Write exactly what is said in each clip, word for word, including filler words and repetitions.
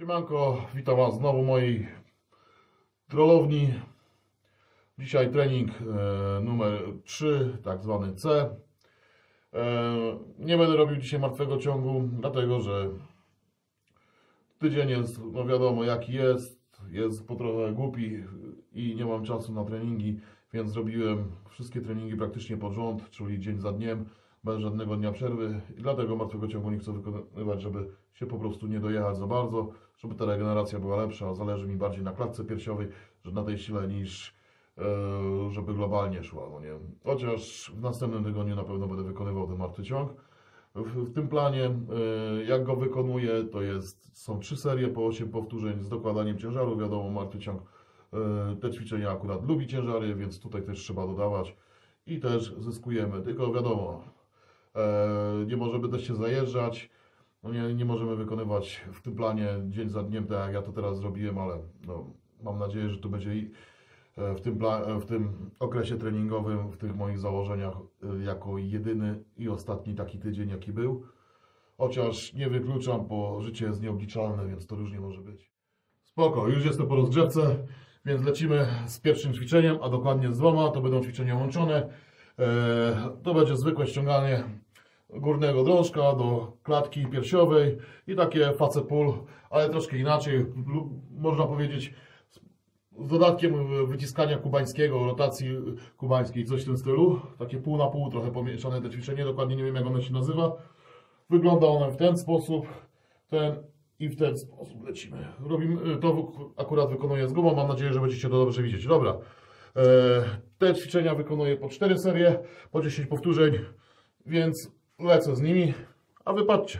Siemanko, witam Was znowu w mojej trollowni. Dzisiaj trening e, numer trzy, tak zwany C. E, nie będę robił dzisiaj martwego ciągu, dlatego że tydzień jest, no wiadomo jaki jest, jest po trochę głupi i nie mam czasu na treningi, więc zrobiłem wszystkie treningi praktycznie pod rząd, czyli dzień za dniem, bez żadnego dnia przerwy i dlatego martwego ciągu nie chcę wykonywać, żeby się po prostu nie dojechać za bardzo, żeby ta regeneracja była lepsza. Zależy mi bardziej na klatce piersiowej, że na tej sile, niż e, żeby globalnie szła, no nie. Chociaż w następnym tygodniu na pewno będę wykonywał ten martwy ciąg. W, w tym planie, e, jak go wykonuję, to jest, są trzy serie po osiem powtórzeń z dokładaniem ciężaru. Wiadomo, martwy ciąg, e, te ćwiczenia akurat lubi ciężary, więc tutaj też trzeba dodawać i też zyskujemy, tylko wiadomo, e, nie możemy też się zajeżdżać. No nie, nie możemy wykonywać w tym planie dzień za dniem, tak jak ja to teraz zrobiłem, ale no, mam nadzieję, że to będzie i w tym, w tym okresie treningowym, w tych moich założeniach jako jedyny i ostatni taki tydzień, jaki był. Chociaż nie wykluczam, bo życie jest nieobliczalne, więc to różnie może być. Spoko, już jestem po rozgrzewce, więc lecimy z pierwszym ćwiczeniem, a dokładnie z dwoma. To będą ćwiczenia łączone. To będzie zwykłe ściąganie górnego drążka do klatki piersiowej i takie face pull, ale troszkę inaczej, można powiedzieć z dodatkiem wyciskania kubańskiego, rotacji kubańskiej, coś w tym stylu. Takie pół na pół, trochę pomieszane te ćwiczenie, dokładnie nie wiem jak ono się nazywa. Wygląda ono w ten sposób, ten i w ten sposób lecimy. Robimy, to akurat wykonuję z gumą, mam nadzieję, że będziecie to dobrze widzieć. Dobra, te ćwiczenia wykonuję po cztery serie, po dziesięć powtórzeń, więc lecę z nimi, a wy patrzcie.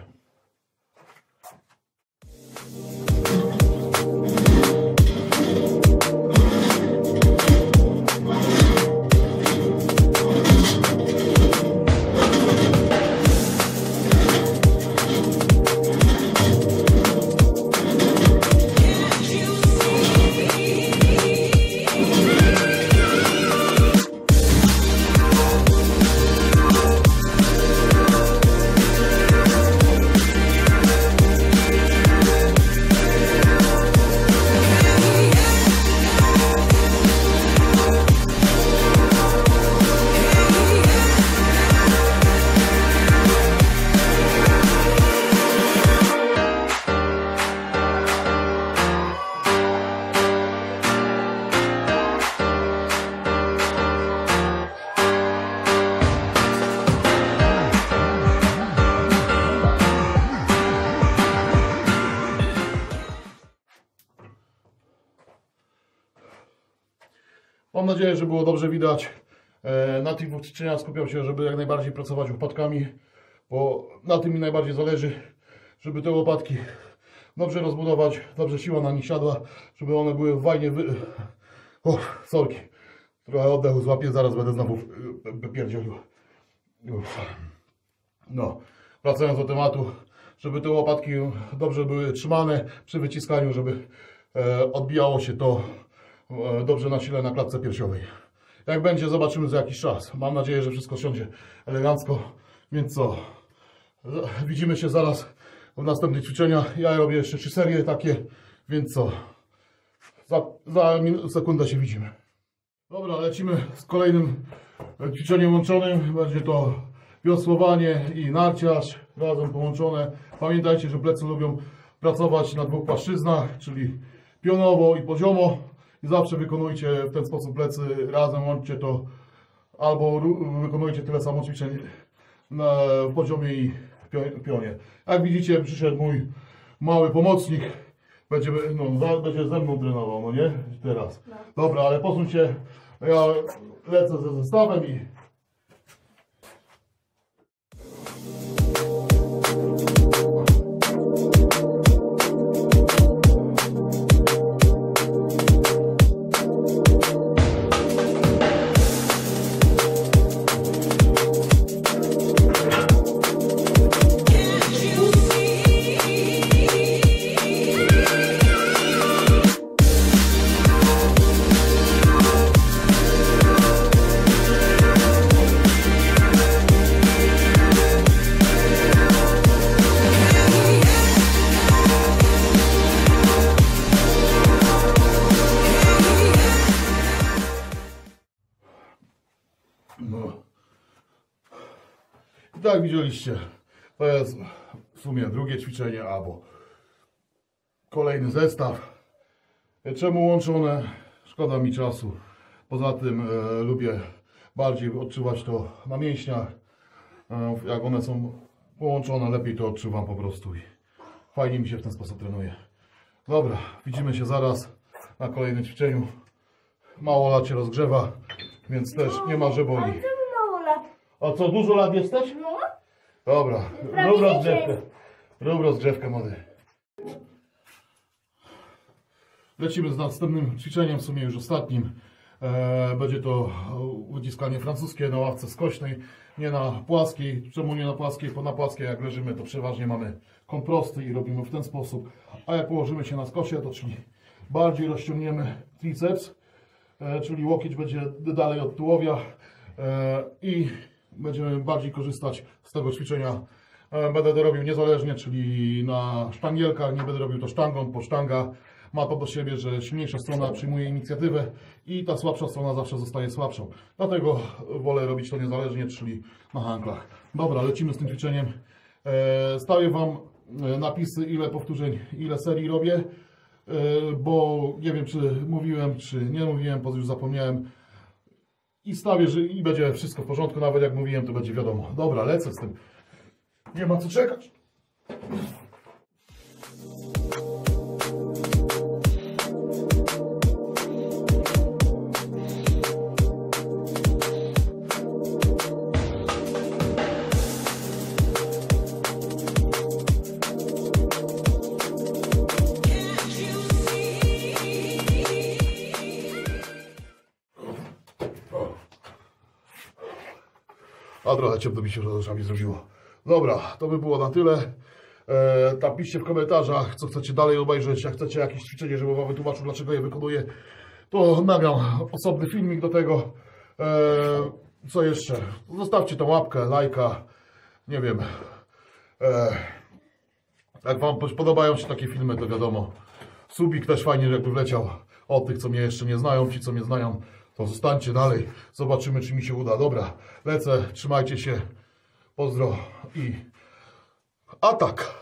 Mam nadzieję, że było dobrze widać. Na tych dwóch ćwiczeniach skupiam się, żeby jak najbardziej pracować łopatkami, bo na tym mi najbardziej zależy, żeby te łopatki dobrze rozbudować, dobrze siła na nich siadła, żeby one były fajnie wy... O, sorki. Trochę oddechu złapię, zaraz będę znowu pierdzielił. No, wracając do tematu, żeby te łopatki dobrze były trzymane przy wyciskaniu, żeby odbijało się to dobrze na sile na klatce piersiowej. Jak będzie, zobaczymy za jakiś czas. Mam nadzieję, że wszystko siądzie elegancko. Więc co? Widzimy się zaraz w następnych ćwiczeniach. Ja robię jeszcze trzy serie takie, więc co? Za, za sekundę się widzimy. Dobra, lecimy z kolejnym ćwiczeniem łączonym. Będzie to wiosłowanie i narciarz razem połączone. Pamiętajcie, że plecy lubią pracować na dwóch płaszczyznach, czyli pionowo i poziomo. I zawsze wykonujcie w ten sposób plecy razem, łączcie to, albo wykonujcie tyle samo ćwiczeń na poziomie i pionie. Jak widzicie, przyszedł mój mały pomocnik, będzie, no, będzie ze mną trenował, no nie? Teraz. Dobra, ale posuń się, ja lecę ze zestawem i... jak widzieliście, to jest w sumie drugie ćwiczenie albo kolejny zestaw. Czemu łączone? Szkoda mi czasu. Poza tym e, lubię bardziej odczuwać to na mięśniach. E, jak one są połączone, lepiej to odczuwam po prostu i fajnie mi się w ten sposób trenuje. Dobra, widzimy się zaraz na kolejnym ćwiczeniu. Mało lat się rozgrzewa, więc też nie ma, że boli. Ale czemu mało lat? A co, dużo lat jesteś? No. Dobra, Prawie rób dziesięć. rozgrzewkę. Rób rozgrzewkę, młody. Lecimy z następnym ćwiczeniem, w sumie już ostatnim. E, będzie to wyciskanie francuskie na ławce skośnej, nie na płaskiej. Czemu nie na płaskiej? Bo na płaskiej jak leżymy, to przeważnie mamy komprosty i robimy w ten sposób. A jak położymy się na skosie, to czyli bardziej rozciągniemy triceps, e, czyli łokieć będzie dalej od tułowia e, i będziemy bardziej korzystać z tego ćwiczenia. E, będę to robił niezależnie, czyli na sztangielkach, nie będę robił to sztangą, po sztanga. Ma to do siebie, że silniejsza strona przyjmuje inicjatywę i ta słabsza strona zawsze zostaje słabszą. Dlatego wolę robić to niezależnie, czyli na hanklach. Dobra, lecimy z tym ćwiczeniem. E, stawię Wam napisy, ile powtórzeń, ile serii robię, e, bo nie wiem, czy mówiłem, czy nie mówiłem, bo już zapomniałem. I stawię, że i będzie wszystko w porządku, nawet jak mówiłem, to będzie wiadomo. Dobra, lecę z tym. Nie ma co czekać. A trochę ciepło mi się przed oczami zrobiło. Dobra, to by było na tyle. E, napiszcie w komentarzach, co chcecie dalej obejrzeć. Jak chcecie jakieś ćwiczenie, żeby Wam wytłumaczył, dlaczego je wykonuję, to nagram osobny filmik do tego. E, co jeszcze? Zostawcie tą łapkę, lajka. Nie wiem. E, jak Wam podobają się takie filmy, to wiadomo. Subik też fajnie, jakby wleciał. Od tych, co mnie jeszcze nie znają, ci, co mnie znają, to zostańcie dalej. Zobaczymy, czy mi się uda. Dobra, lecę. Trzymajcie się. Pozdro i atak!